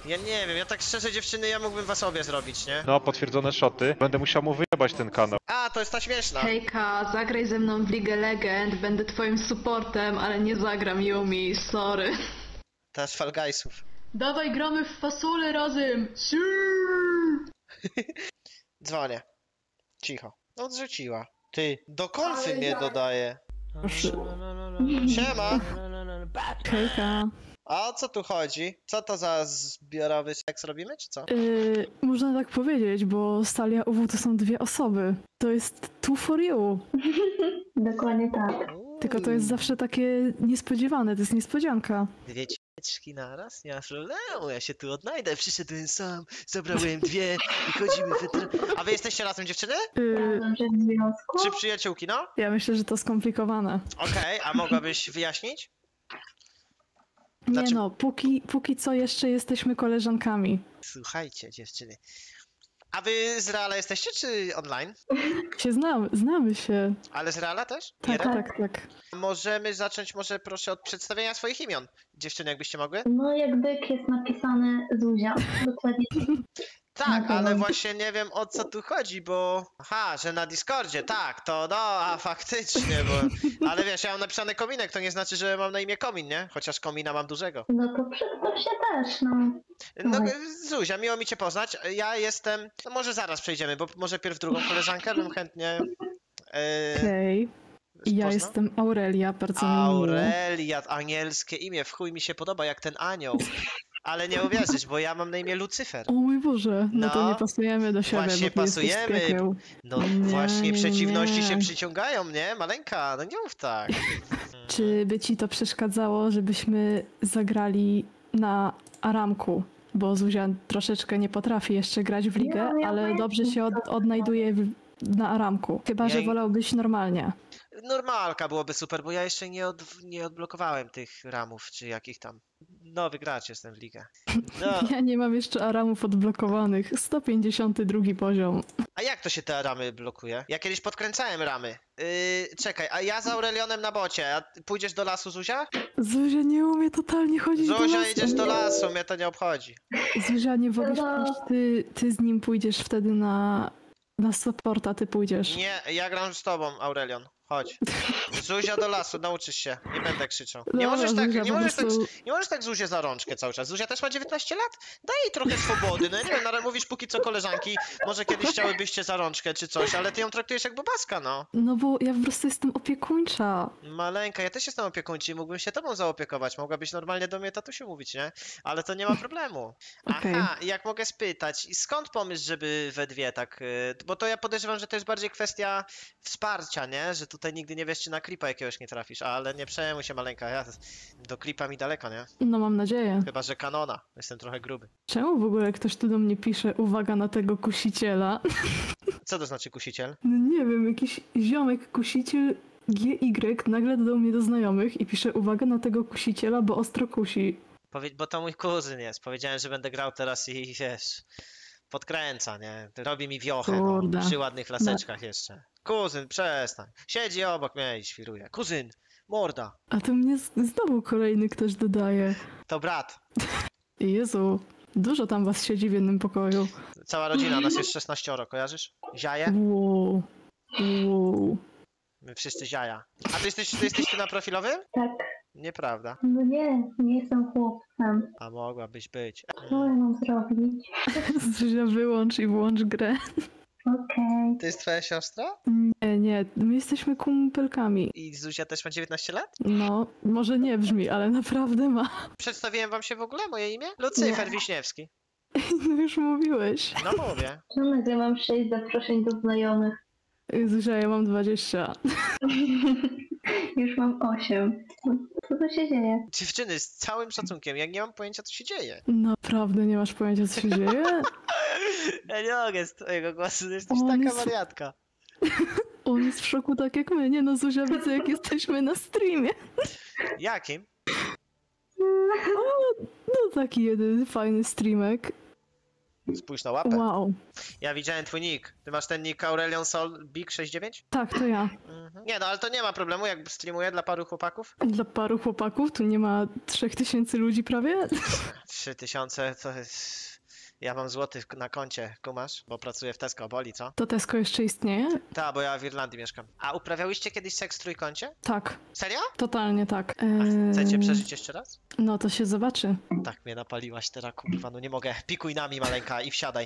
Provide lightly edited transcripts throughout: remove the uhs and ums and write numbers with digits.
Ja nie wiem, ja tak szczerze dziewczyny, ja mógłbym was obie zrobić, nie? No, potwierdzone szoty. Będę musiał mu wyjebać ten kanał. A, to jest ta śmieszna. Hejka, zagraj ze mną w League Legend, będę twoim supportem, ale nie zagram Yumi, sorry. Ta z Fall Guysów. Dawaj, gramy w fasolę razem! Dzwonię. Cicho. No odrzuciła. Ty, do konfy mnie dodaje. Siema. Hejka. A o co tu chodzi? Co to za zbiorowy seks robimy, czy co? Można tak powiedzieć, bo Stalia UW to są dwie osoby. To jest two for you. Dokładnie tak. Tylko to jest zawsze takie niespodziewane, to jest niespodzianka. Dwie cieczki naraz? Nie ma problemu, ja się tu odnajdę. Przyszedłem sam, zabrałem dwie i chodzimy we... A wy jesteście razem, dziewczyny? Razem, że w związku. Czy przyjaciółki, no? Ja myślę, że to skomplikowane. Okej, a mogłabyś wyjaśnić? Nie Znaczy- no, póki co jeszcze jesteśmy koleżankami. Słuchajcie, dziewczyny. A wy z Reala jesteście, czy online? Znamy się. Ale z Reala też? Tak, Jeden? tak. Możemy zacząć może proszę od przedstawienia swoich imion. Dziewczyny, jakbyście mogły? No jak byk jest napisane Zuzia. Dokładnie. Tak, Okej, ale no. właśnie nie wiem o co tu chodzi, bo... Aha, że na Discordzie, tak, to no, a faktycznie, bo... Ale wiesz, ja mam napisane Kominek, to nie znaczy, że mam na imię Komin, nie? Chociaż Komina mam dużego. No to przedstaw się też, no. No, Dawaj. Zuzia, miło mi cię poznać. Ja jestem... No może zaraz przejdziemy, bo może pierw drugą koleżankę bym chętnie... Okej. Ja poznał. jestem Aurelia, bardzo mi miło. Aurelia, anielskie imię, w chuj mi się podoba, jak ten anioł. Ale nie uwierzysz, bo ja mam na imię Lucyfer. O mój Boże, no to No, nie pasujemy do siebie, właśnie bo ty jesteś z pasujemy. piekieł. No Nie, właśnie, nie, przeciwności nie. się przyciągają, nie? Maleńka, no nie mów tak. Czy by ci to przeszkadzało, żebyśmy zagrali na Aramku? Bo Zuzia troszeczkę nie potrafi jeszcze grać w ligę, Ja ale powiem dobrze ci, się co to odnajduje na Aramku. Chyba, że Ja- wolałbyś normalnie. Normalka byłoby super, bo ja jeszcze nie odblokowałem tych ramów, czy jakich tam. Nowy gracz jestem w ligę. No, Ja nie mam jeszcze Aramów odblokowanych. 152 poziom. a jak to się te ramy blokuje? Ja kiedyś podkręcałem ramy. Czekaj, a ja z Aurelionem na bocie, a ty pójdziesz do lasu, Zuzia? Zuzia nie umie totalnie chodzić do Zuzia, lasu. idziesz do lasu, mnie to nie obchodzi. Zuzia, nie wolisz No. pójść, ty z nim pójdziesz wtedy na supporta, ty pójdziesz. Nie, ja gram z tobą, Aurelion. Chodź. Zuzia do lasu, nauczysz się. Nie będę krzyczał. Nie Dobra, możesz tak, Zuzia, nie po możesz tak, prostu- nie możesz tak Zuzię za rączkę cały czas. Zuzia też ma 19 lat? Daj jej trochę swobody. No ja nie wiem, ale mówisz póki co koleżanki, może kiedyś chciałybyście za rączkę czy coś, ale ty ją traktujesz jak bobaska, no. No bo ja po prostu jestem opiekuńcza. Maleńka, ja też jestem opiekuńczy i mógłbym się tobą zaopiekować. Mogłabyś normalnie do mnie tatusiu mówić, nie? Ale to nie ma problemu. Okej. Aha, i jak mogę spytać, i skąd pomysł, żeby we dwie tak... Bo to ja podejrzewam, że to jest bardziej kwestia wsparcia, nie? Że tutaj nigdy nie wiesz, czy na klipa jakiegoś nie trafisz, ale nie przejmuj się, maleńka, ja do klipa mi daleko, nie? No mam nadzieję. Chyba, że kanona. Jestem trochę gruby. Czemu w ogóle ktoś tu do mnie pisze uwaga na tego kusiciela? Co to znaczy kusiciel? No nie wiem, jakiś ziomek kusiciel GY nagle dodał mnie do znajomych i pisze uwaga na tego kusiciela, bo ostro kusi. Bo to mój kuzyn jest. Powiedziałem, że będę grał teraz i wiesz... Podkręca, nie? Robi mi wiochę, no, Kurde. przy ładnych laseczkach jeszcze. Kuzyn, przestań. Siedzi obok mnie i świruje. Kuzyn, morda. A to mnie znowu kolejny ktoś dodaje. To brat. Jezu, dużo tam was siedzi w jednym pokoju. Cała rodzina, nas jest 16, kojarzysz? Ziaje? Wow. Wow. My wszyscy ziaja. A ty jesteś tu na profilowym? Tak. Nieprawda. No nie jestem chłopcem. A mogłabyś być. Co ja mam zrobić? Zuzia, wyłącz i włącz grę. Okej. To jest twoja siostra? Nie, my jesteśmy kumpelkami. I Zuzia też ma 19 lat? No, może nie brzmi, ale naprawdę ma. Przedstawiłem wam się w ogóle moje imię? Lucyfer Wiśniewski. No już mówiłeś. No mówię. Czemu nagle mam 6 zaproszeń do znajomych? Zuzia, ja mam 20. Już mam 8. Co tu się dzieje? Dziewczyny, z całym szacunkiem, ja nie mam pojęcia, co się dzieje. Naprawdę nie masz pojęcia, co się dzieje? Ja nie mogę z twojego głosu, jesteś On taka jest- wariatka. On jest w szoku tak jak my. Nie no, Zuzia, widzę jak jesteśmy na streamie. Jakim? No taki jeden fajny streamek. Spójrz na łapę. Wow. Ja widziałem twój nick. Ty masz ten nick Aurelion Sol Big 69? Tak, to ja. Mhm. Nie no, ale to nie ma problemu, jak streamuję dla paru chłopaków. Dla paru chłopaków tu nie ma 3000 ludzi prawie? 3000 to jest... Ja mam złotych na koncie, kumasz? Bo pracuję w Tesco, boli, co? To Tesco jeszcze istnieje? Tak, bo ja w Irlandii mieszkam. A uprawiałyście kiedyś seks w trójkącie? Tak, Serio? totalnie tak. A chcecie przeżyć jeszcze raz? No to się zobaczy. Tak mnie napaliłaś teraz, kurwa, no nie mogę. Pikuj nami, maleńka, i wsiadaj.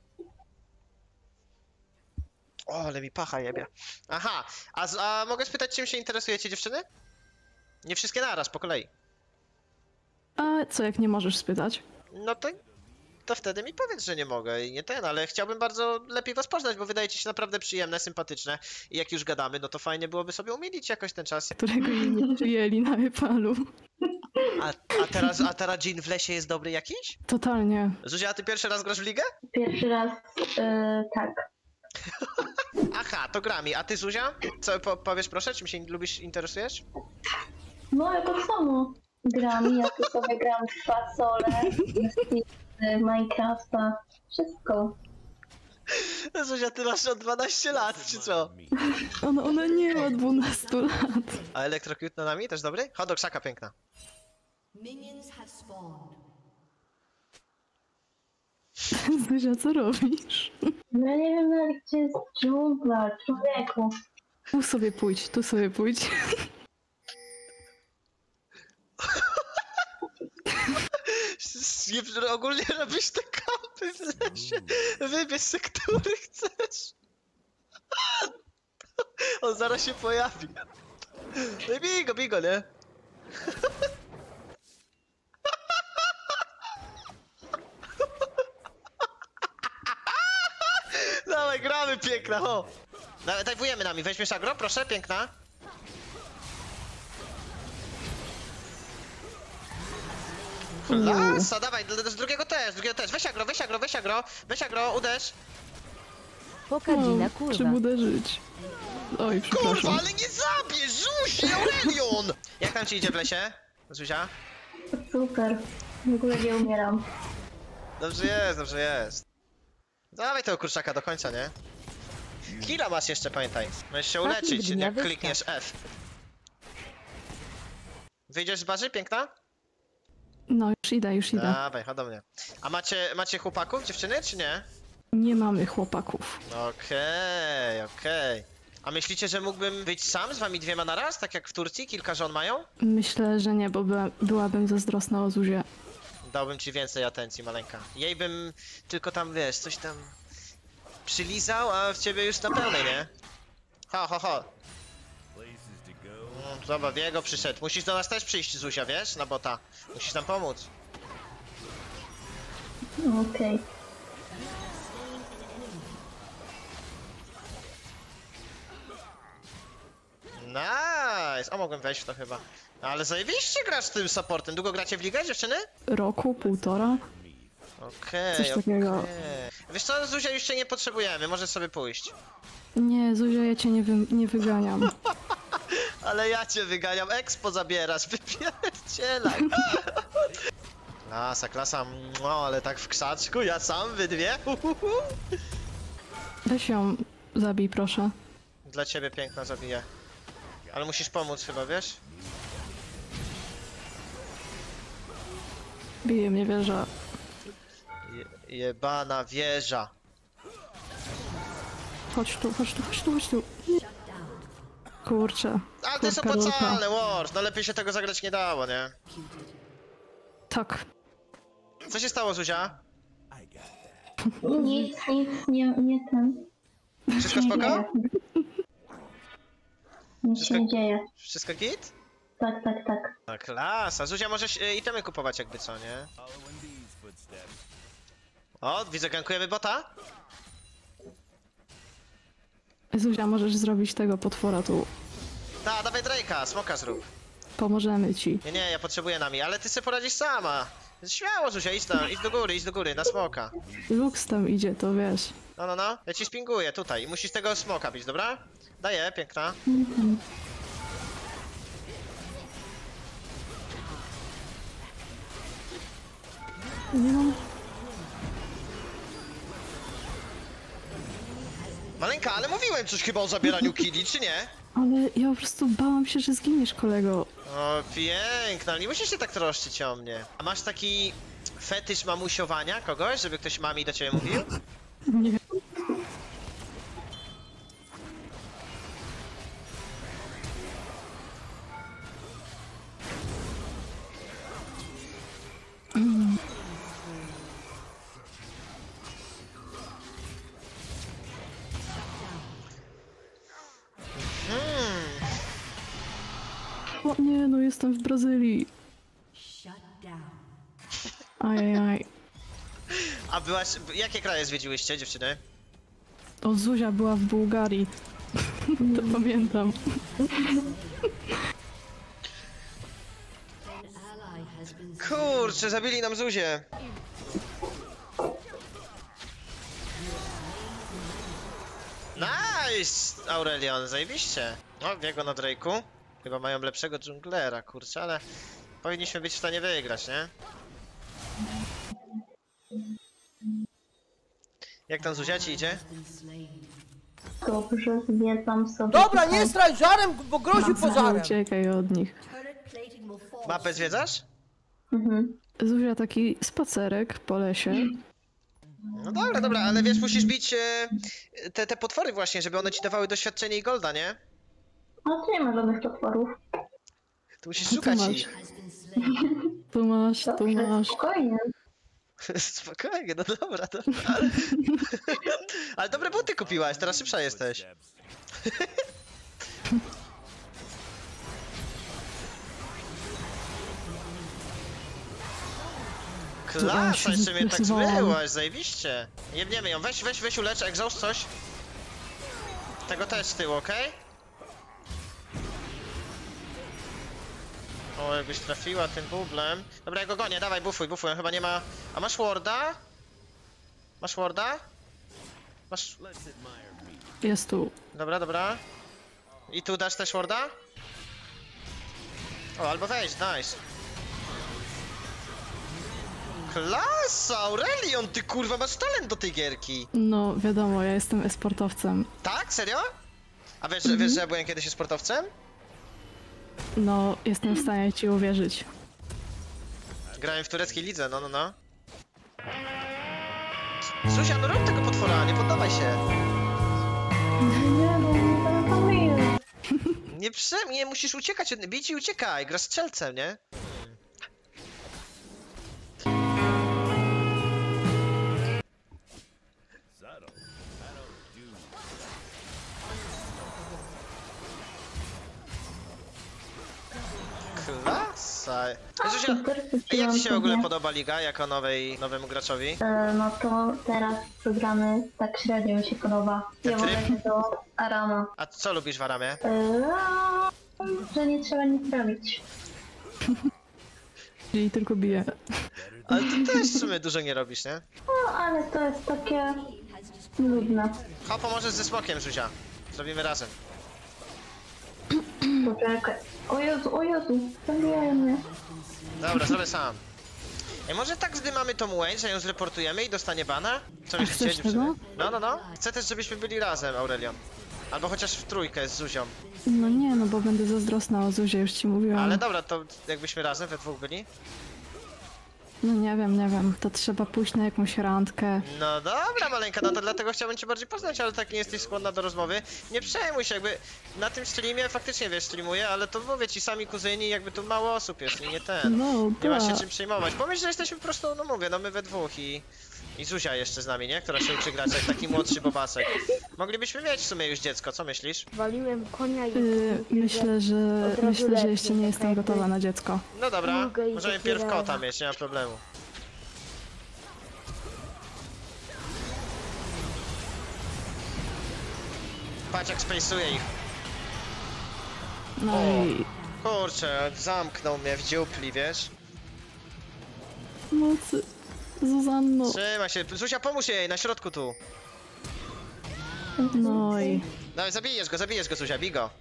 O, ale mi pacha jebie. Aha, a mogę spytać, czym się interesujecie, dziewczyny? Nie wszystkie naraz, po kolei. A co jak nie możesz spytać? No to wtedy mi powiedz, że nie mogę i nie ten, ale chciałbym bardzo lepiej was poznać, bo wydajecie się naprawdę przyjemne, sympatyczne i jak już gadamy, no to fajnie byłoby sobie umilić jakoś ten czas. Którego jej nie przyjęli na Epalu. A teraz dżin w lesie jest dobry jakiś? Totalnie. Zuzia, a ty pierwszy raz grasz w ligę? Pierwszy raz, tak. Aha, to grami. A ty, Zuzia? Co powiesz proszę, czym się lubisz, interesujesz? No, jako samo gram. Ja tu sobie gram w fasole, w Minecrafta, wszystko. Zuzia, ty masz od 12 lat, czy co? Ona nie ma 12 lat. A Electrocute na nami też dobry? Chodź do krzaka, piękna. Minions have spawned. Zuzia, co robisz? No ja nie wiem nawet gdzie jest dżungla, człowieku. Tu sobie pójdź, tu sobie pójdź. Ogólnie robisz te kampy w lesie. Wybierz se, który chcesz. On zaraz się pojawi. No i bij go, nie? Dawaj, gramy, piękna, ho! Dajwujemy nami, weźmiesz agro, proszę, piękna. Lasa, dawaj, z drugiego też, weź agro, uderz. Pokadzina, kurwa. Czym uderzyć? Oj, Kurwa, przepraszam. ale nie zabierz, Zuzi, Aurelion! Jak tam ci idzie w lesie, Zuzia? Super. W ogóle nie umieram. Dobrze jest. Dawaj tego kurczaka do końca, nie? Killa masz jeszcze, pamiętaj. Możesz się uleczyć, jak klikniesz F. Wyjdziesz z bazy, piękna? No, już idę. Dawaj, chodź do mnie. A macie chłopaków, dziewczyny, czy nie? Nie mamy chłopaków. Okej. A myślicie, że mógłbym być sam z wami dwiema naraz, tak jak w Turcji kilka żon mają? Myślę, że nie, bo byłabym zazdrosna o Zuzię. Dałbym ci więcej atencji, maleńka. Jej bym tylko tam, wiesz, coś tam przylizał, a w ciebie już na pełnej, nie? Ho. Zobacz, Diego przyszedł. Musisz do nas też przyjść, Zuzia, wiesz, na bota. Musisz nam pomóc. Okej. Nice! O, mogłem wejść w to chyba. Ale zajebiście grasz z tym supportem. Długo gracie w ligę, dziewczyny? Roku, półtora? Coś takiego. Wiesz co, Zuzia, już cię nie potrzebujemy, możesz sobie pójść. Nie, Zuzia, ja cię nie wyganiam. Ale ja cię wyganiam, expo zabierasz, wypierdzielaj. Klasa, no ale tak w krzaczku, ja sam, wy dwie. Weź ją zabij, proszę. Dla ciebie piękna zabiję. Ale musisz pomóc chyba, wiesz? Bije mnie wieża. Jebana wieża. Chodź tu. Nie. Kurczę. Ale to jest kurka rolka. opłacalne, Wars, no lepiej się tego zagrać nie dało, nie? Tak. Co się stało, Zuzia? Nic, nie ten. Wszystko Nie spoko? dzieje. Nic się nie dzieje. Wszystko git? Tak. No klasa, Zuzia, możesz itemy kupować jakby co, nie? O, widzę, gankujemy bota? Zuzia, możesz zrobić tego potwora tu. Dawaj Drake'a, smoka zrób. Pomożemy ci. Nie, ja potrzebuję nami, ale ty sobie poradzisz sama. Śmiało, Zuzia, idź do góry, na smoka. Lux tam idzie, to wiesz. No, ja ci spinguję tutaj. Musisz tego smoka bić, dobra? Daję, piękna. Nie mam. Maleńka, ale mówiłem coś chyba o zabieraniu killi, czy nie? Ale ja po prostu bałam się, że zginiesz, kolego. O, piękna, ale nie musisz się tak troszczyć o mnie. A masz taki fetysz mamusiowania kogoś, żeby ktoś mami do ciebie mówił? Nie. O nie, no jestem w Brazylii. Shut down. Ajajaj. A byłaś... Jakie kraje zwiedziłyście, dziewczyny? O, Zuzia była w Bułgarii. To pamiętam. An ally has been Kurczę, zabili nam Zuzię. Nice! Aurelion, zajebiście. No, biegło na Drake'u. Chyba mają lepszego dżunglera, kurczę, ale... Powinniśmy być w stanie wygrać, nie? Jak tam Zuzia ci idzie? slain. Dobrze, zwiedzam sobie. Dobra, tutaj. nie straj żarem, bo grozi pożarem. Uciekaj od nich. Turret plating will fall. Mapę zwiedzasz? Mhm. Zuzia, taki spacerek po lesie. No dobra, dobra, ale wiesz, musisz bić te potwory właśnie, żeby one ci dawały doświadczenie i golda, nie? A tu nie ma żadnych potworów. Tu musisz Tu szukać masz. ich. Has been slain. Tu masz, tu Dobrze, masz. spokojnie. Spokojnie, no dobra, dobra. Ale dobre buty kupiłaś, teraz szybsza jesteś. Klasa, jeszcze mnie tak zestresowałam. zmyłaś, zajebiście. Jebniemy ją, weź ulecz, egzaust, coś. Tego też z tyłu, okej? O, jakbyś trafiła tym bublem. Dobra, ja go gonię, dawaj, bufuj, on chyba nie ma... A masz warda? Masz warda? Masz... Jest tu. Dobra, dobra. I tu dasz też warda? O, albo weź, nice. Klasa, Aurelion, ty kurwa masz talent do tej gierki. No, wiadomo, ja jestem e-sportowcem. Tak? Serio? A wiesz, że ja byłem kiedyś sportowcem? No, jestem w stanie ci uwierzyć. Grałem w tureckiej lidze, no. Zuzia, no rób tego potwora, nie poddawaj się. Nie, no nie zareklamuję. Nie musisz uciekać, bić i uciekaj, grasz strzelcem, nie? Klasa. Zuzia, a jak ci się w ogóle podoba liga jako nowemu graczowi? No to teraz programy tak średnio mi się podoba. Ja Tak wolę tryb? do Arama. A co lubisz w Aramie? Że nie trzeba nic robić. Czyli tylko bije. Ale ty też w sumie dużo nie robisz, nie? No, ale to jest takie nudne. Chodź, pomożesz ze smokiem, Zuzia. Zrobimy razem. Poczekaj. O Jezu, zabijaj mnie. Dobra, zrobię sam. Ej, może tak zdymamy tą Wayne, że ją zreportujemy i dostanie bana? Co myślicie, chcesz dziewczyny? tego? No. Chcę też, żebyśmy byli razem, Aurelion. Albo chociaż w trójkę z Zuzią. No nie, no bo będę zazdrosna o Zuzie, już ci mówiłam. Ale dobra, to jakbyśmy razem we dwóch byli? No nie wiem, to trzeba pójść na jakąś randkę. No dobra, maleńka, no to dlatego chciałbym cię bardziej poznać, ale tak nie jesteś skłonna do rozmowy. Nie przejmuj się, jakby na tym streamie faktycznie, wiesz, streamuję, ale to mówię ci, sami kuzyni, jakby tu mało osób jest i nie ten. No, Nie ma się tak. czym przejmować. Pomyśl, że jesteśmy po prostu, no mówię, no my we dwóch i Zuzia jeszcze z nami, nie? Która się uczy grać jak taki młodszy bobasek. Moglibyśmy mieć w sumie już dziecko, co myślisz? Waliłem konia i... Myślę, że jeszcze nie jestem gotowa na dziecko. No dobra, Mogę i możemy dopiero- pierw kota mieć, nie ma problemu. Patrz jak spejsuje ich. No O. i... Kurczę, zamknął mnie w dziupli, wiesz? Mocy. Zuzanno. Trzymaj się, Zuzia pomóż jej, na środku tu. No i... Dawaj, zabijesz go, Zuzia, bij go.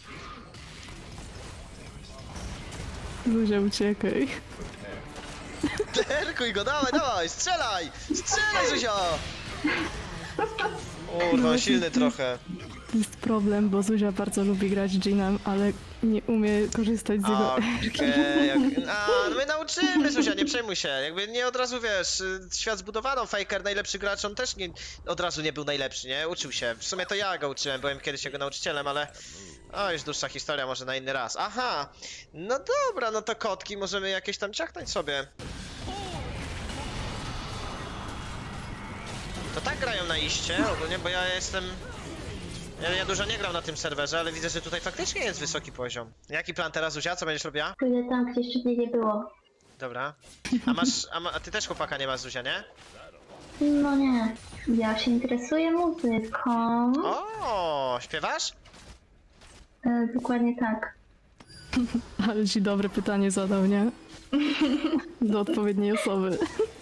Zuzia, uciekaj. Terkuj go, dawaj, strzelaj! Strzelaj, Zuzio! Kurwa, silny trochę. Jest problem, bo Zuzia bardzo lubi grać Jeanem, ale nie umie korzystać z jego Okej, no my nauczymy, Zuzia, nie przejmuj się. Jakby nie od razu, wiesz, świat zbudowano, Faker, najlepszy gracz, on też nie, od razu nie był najlepszy, nie? Uczył się. W sumie to ja go uczyłem, byłem kiedyś jego nauczycielem, ale... O, już dłuższa historia, może na inny raz. Aha, no dobra, no to kotki możemy jakieś tam ciachnąć sobie. To tak grają na iście ogólnie, bo ja jestem... Ja dużo nie gram na tym serwerze, ale widzę, że tutaj faktycznie jest wysoki poziom. Jaki plan teraz, Zuzia? Co będziesz robiła? Pójdę tam, gdzie jeszcze mnie nie było. Dobra. A ty też chłopaka nie masz, Zuzia, nie? No nie. Ja się interesuję muzyką. O, śpiewasz? Dokładnie tak. Ale ci dobre pytanie zadał, nie? Do odpowiedniej osoby.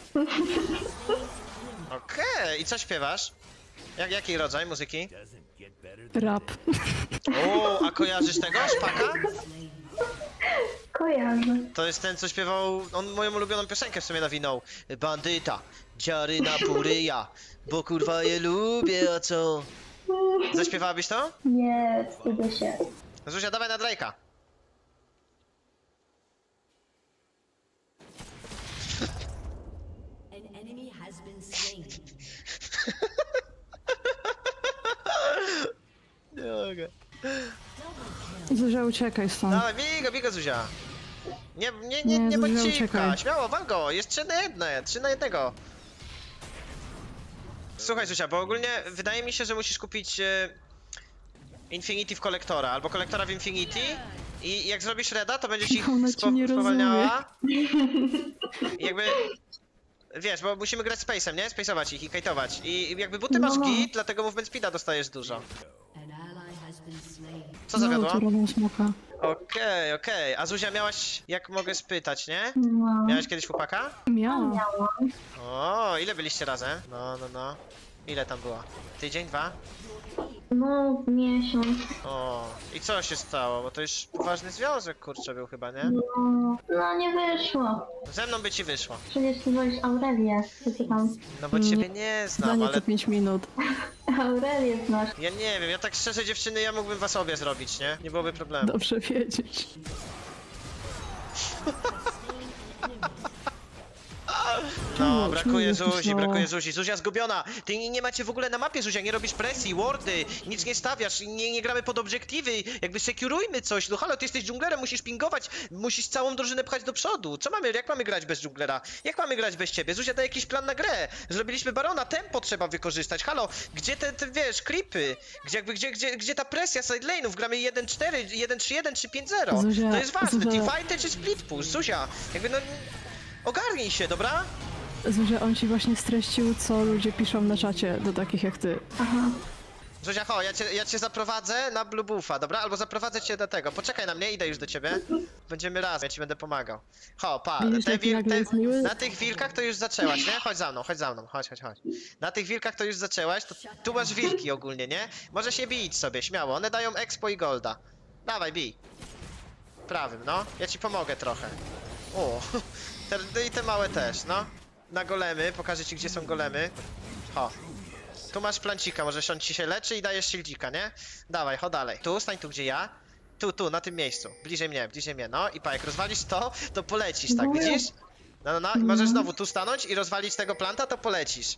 Okej, i co śpiewasz? Jaki rodzaj muzyki? Rap. O, a kojarzysz tego, Szpaka? Kojarzę. To jest ten, co śpiewał, on moją ulubioną piosenkę w sumie nawinął. Bandyta, dziary na puryja, bo kurwa je lubię, a co? Zaśpiewałabyś to? Nie, wstydzę się. Zuzia, dawaj na Drake'a. An enemy has been slain. Nie mogę. Zuzia, uciekaj stąd. Dawaj, bigo, Zuzia. Nie bądź Zuzia, cicha, uciekaj. śmiało, wal go, jest 3 na 1, 3 na 1. Słuchaj, Zuzia, bo ogólnie wydaje mi się, że musisz kupić Infinity w kolektora, albo kolektora w Infinity i jak zrobisz reda, to będziesz ich Ona cię nie spowalniała. I jakby... Wiesz, bo musimy grać Space'em, nie? Space'ować ich i kajtować. I jakby buty masz No. git, dlatego movement speeda dostajesz dużo. An ally has been slain. Co No, zawiodło? tu robią smoka. Okej. A Zuzia, miałaś, jak mogę spytać, nie? No. Miałaś kiedyś chłopaka? Miała. Miałam. O, ile byliście razem? No. Ile tam było? Tydzień, 2? No, miesiąc. O, i co się stało? Bo to już poważny związek, kurczę, był chyba, nie? No, nie wyszło. Ze mną by ci wyszło. Przecież ty wolisz Aurelię. Co ty tam? No bo ciebie nie znam, Zdanie ale... co 5 minut. Aurelię znasz. Ja nie wiem, ja tak szczerze, dziewczyny, ja mógłbym was obie zrobić, nie? Nie byłoby problemu. Dobrze wiedzieć. No, Czemu brakuje jesteś Zuzi, no? brakuje Zuzi. Zuzia zgubiona. Ty nie macie w ogóle na mapie, Zuzia, nie robisz presji, wardy, nic nie stawiasz, nie gramy pod obiektywy, jakby sekurujmy coś. No halo, ty jesteś dżunglerem, musisz pingować, musisz całą drużynę pchać do przodu. Jak mamy grać bez dżunglera? Jak mamy grać bez ciebie? Zuzia, daj jakiś plan na grę. Zrobiliśmy barona, tempo trzeba wykorzystać. Halo, gdzie te wiesz, creepy? Gdzie ta presja side lane'ów? Gramy 1-4, 1-3-1 czy 5-0. Zuzia, To jest ważne, Zuzia. teamfighty czy split push? Zuzia, jakby no... Ogarnij się, dobra? Zuzia, on ci właśnie streścił, co ludzie piszą na czacie do takich jak ty. Zuzia, ho, ja cię zaprowadzę na Blue Buffa, dobra? Albo zaprowadzę cię do tego. Poczekaj na mnie, idę już do ciebie. Będziemy razem, ja ci będę pomagał. Ho, pa, Widzisz, jaki nagle jest miły? na tych wilkach to już zaczęłaś, nie? Chodź za mną, chodź. Na tych wilkach to już zaczęłaś, to tu masz wilki ogólnie, nie? Możesz je bić sobie, śmiało, one dają expo i golda. Dawaj, bij. Prawym, no. Ja ci pomogę trochę. O, i te małe też, no. Na golemy, pokażę ci, gdzie są golemy. Ho. Tu masz plancika, możesz on ci się leczy i dajesz shieldzika, nie? Dawaj, chodź dalej. Tu, stań tu, gdzie ja. Tu, na tym miejscu. Bliżej mnie, no. I pa, jak rozwalisz to polecisz, tak, widzisz? No. I możesz znowu tu stanąć i rozwalić tego planta, to polecisz.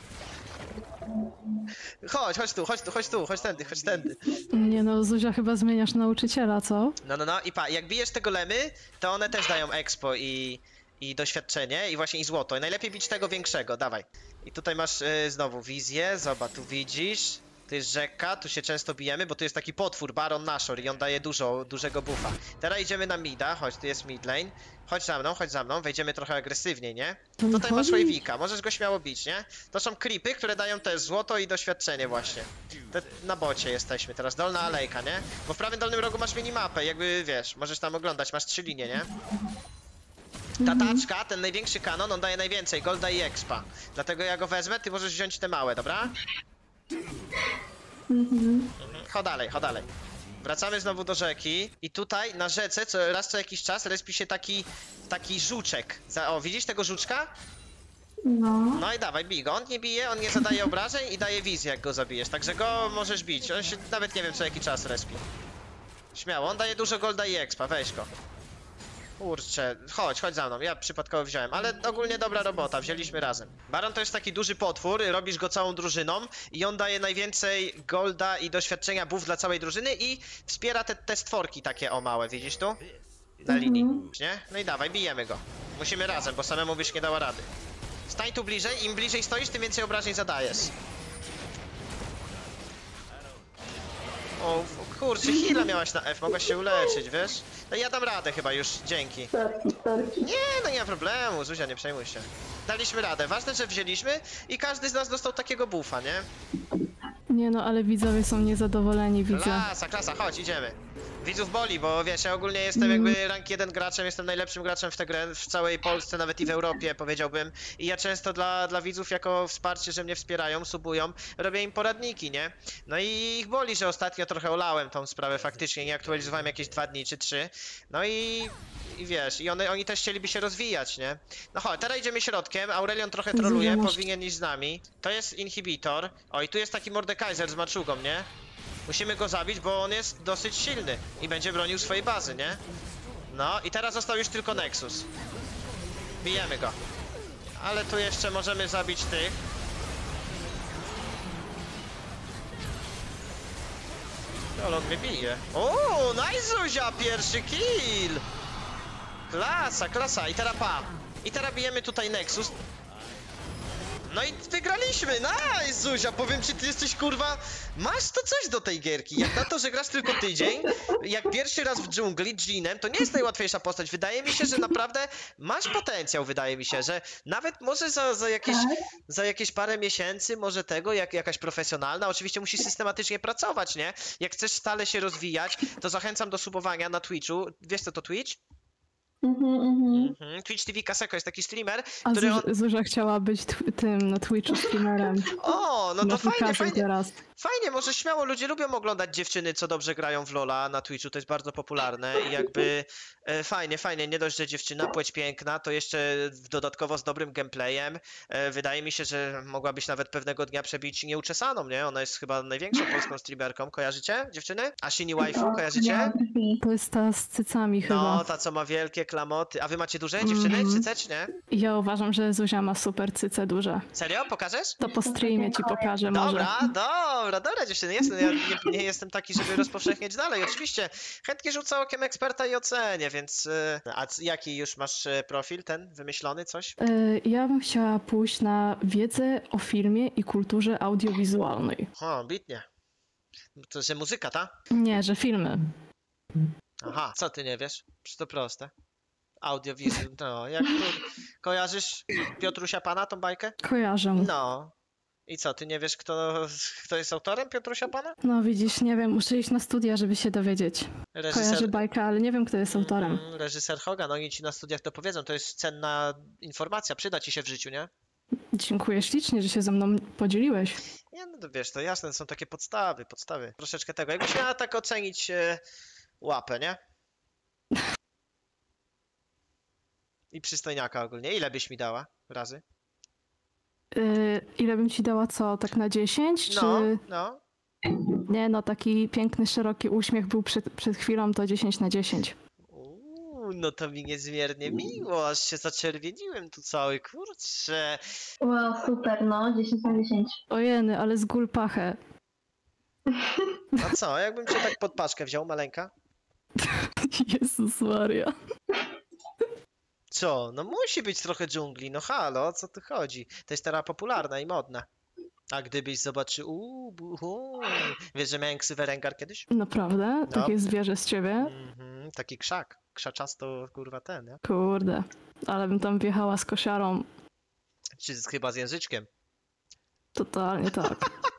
Chodź tędy. Nie no, Zuzia, chyba zmieniasz nauczyciela, co? No. I pa, jak bijesz te golemy, to one też dają expo i doświadczenie i właśnie i złoto. I najlepiej bić tego większego, dawaj. I tutaj masz znowu wizję, zobacz, tu widzisz. Tu jest rzeka, tu się często bijemy, bo tu jest taki potwór, Baron Nashor i on daje dużego buffa. Teraz idziemy na mida, chodź, tu jest mid lane. Chodź za mną, wejdziemy trochę agresywniej, nie? To Tutaj masz wychodzi? Wavika, możesz go śmiało bić, nie? To są creepy, które dają też złoto i doświadczenie właśnie. Na bocie jesteśmy teraz, dolna alejka, nie? Bo w prawym dolnym rogu masz minimapę, jakby wiesz, możesz tam oglądać, masz 3 linie, nie? Ta taczka, ten największy kanon, on daje najwięcej golda i expa. Dlatego ja go wezmę, ty możesz wziąć te małe, dobra? Chodź dalej. Wracamy znowu do rzeki i tutaj na rzece raz co jakiś czas respi się taki żuczek. O, widzisz tego żuczka? No. No i dawaj, bij go. On nie bije, on nie zadaje obrażeń i daje wizję, jak go zabijesz. Także go możesz bić. On się nawet nie wiem co jaki czas respi. Śmiało, on daje dużo golda i expa, weź go. Kurczę, chodź za mną, ja przypadkowo wziąłem, ale ogólnie dobra robota, wzięliśmy razem. Baron to jest taki duży potwór, robisz go całą drużyną i on daje najwięcej golda i doświadczenia buff dla całej drużyny i wspiera te stworki takie o małe, widzisz tu? Na linii, nie? No i dawaj, bijemy go. Musimy razem, bo samemu byś nie dała rady. Stań tu bliżej, im bliżej stoisz, tym więcej obrażeń zadajesz. O kurczę, heal'a miałaś na F, mogłaś się uleczyć, wiesz? No ja dam radę chyba już, dzięki. Sorki. Nie, no nie ma problemu, Zuzia, nie przejmuj się. Daliśmy radę, ważne, że wzięliśmy i każdy z nas dostał takiego buffa, nie? Nie no, ale widzowie są niezadowoleni, widzę. Klasa, chodź, idziemy. Widzów boli, bo wiesz, ja ogólnie jestem jakby rank 1 graczem, jestem najlepszym graczem w tę grę w całej Polsce, nawet i w Europie, powiedziałbym. I ja często dla widzów jako wsparcie, że mnie wspierają, subują, robię im poradniki, nie? No i ich boli, że ostatnio trochę olałem tą sprawę faktycznie, nie aktualizowałem jakieś 2 dni czy 3. No i wiesz, i oni też chcieliby się rozwijać, nie? No chodź, teraz idziemy środkiem, Aurelion trochę troluje, powinien iść z nami. To jest inhibitor. O, i tu jest taki Mordekaiser z maczugą, nie? Musimy go zabić, bo on jest dosyć silny i będzie bronił swojej bazy, nie? No i teraz został już tylko Nexus. Bijemy go. Ale tu jeszcze możemy zabić tych. Ale on mnie bije. O, nice Zuzia, pierwszy kill! Klasa. I teraz I teraz bijemy tutaj Nexus. No i wygraliśmy, nice Zuzia, powiem ci, ty jesteś kurwa, masz to coś do tej gierki, jak na to, że grasz tylko tydzień, jak pierwszy raz w dżungli, Dżinem, to nie jest najłatwiejsza postać, wydaje mi się, że naprawdę masz potencjał, wydaje mi się, że nawet może za jakieś parę miesięcy, może tego, jakaś profesjonalna, oczywiście musisz systematycznie pracować, nie? Jak chcesz stale się rozwijać, to zachęcam do subowania na Twitchu, wiesz co to Twitch? Twitch TV Kaseko jest taki streamer, który Zuzia chciała być tym na Twitchu streamerem. O, no to fajnie. Teraz. Fajnie, może śmiało, ludzie lubią oglądać dziewczyny, co dobrze grają w LoL'a na Twitchu, to jest bardzo popularne i jakby fajnie, nie dość, że dziewczyna, płeć piękna, to jeszcze dodatkowo z dobrym gameplayem. Wydaje mi się, że mogłabyś nawet pewnego dnia przebić Nieuczesaną, nie? Ona jest chyba największą polską streamerką. Kojarzycie, dziewczyny? Ashini Waifu, kojarzycie? To jest ta z cycami chyba. No, ta co ma wielkie klamoty. A wy macie duże dziewczyny, cyce, czy nie? Ja uważam, że Zuzia ma super cyce duże. Serio? Pokażesz? To po streamie ci pokażę może. Dobra dziewczyny, jasne, ja nie jestem taki, żeby rozpowszechniać dalej, oczywiście. Chętnie rzucę okiem eksperta i ocenię, więc... A jaki już masz profil ten wymyślony, coś? Ja bym chciała pójść na wiedzę o filmie i kulturze audiowizualnej. O, bitnie. To jest muzyka, ta? Nie, że filmy. Aha, co ty nie wiesz? Przecież to proste. Audiowizual, no, jak kojarzysz Piotrusia Pana, tą bajkę? Kojarzę. No. I co, ty nie wiesz, kto jest autorem Piotrusia Pana? No widzisz, nie wiem, muszę iść na studia, żeby się dowiedzieć. Kojarzę bajkę, ale nie wiem, kto jest autorem. Reżyser Hogan, oni ci na studiach to powiedzą, to jest cenna informacja, przyda ci się w życiu, nie? Dziękuję ślicznie, że się ze mną podzieliłeś. Nie, no to wiesz, to jasne, to są takie podstawy. Troszeczkę tego. Jakbyś miała tak ocenić łapę, nie? I przystojniaka ogólnie. Ile byś mi dała razy? Ile bym ci dała co, tak na 10? Czy... No. Nie, no taki piękny, szeroki uśmiech był przed chwilą, to 10 na 10. No to mi niezmiernie miło, aż się zaczerwieniłem tu cały, kurczę. Wow, super, no, 10 na 10. Ojeny, ale z gól pachę. A co, jakbym cię tak pod paszkę wziął, maleńka? Jezus Maria. Co? No musi być trochę dżungli, no halo, o co tu chodzi? To jest teraz popularne i modne. A gdybyś zobaczył, wiesz, że miałem ksywę Rengar kiedyś? Naprawdę? No. Takie zwierzę z ciebie? Taki krzak, krzaczasto, kurwa ten, nie? Kurde, ale bym tam wjechała z kosiarą. Czy chyba z języczkiem? Totalnie tak.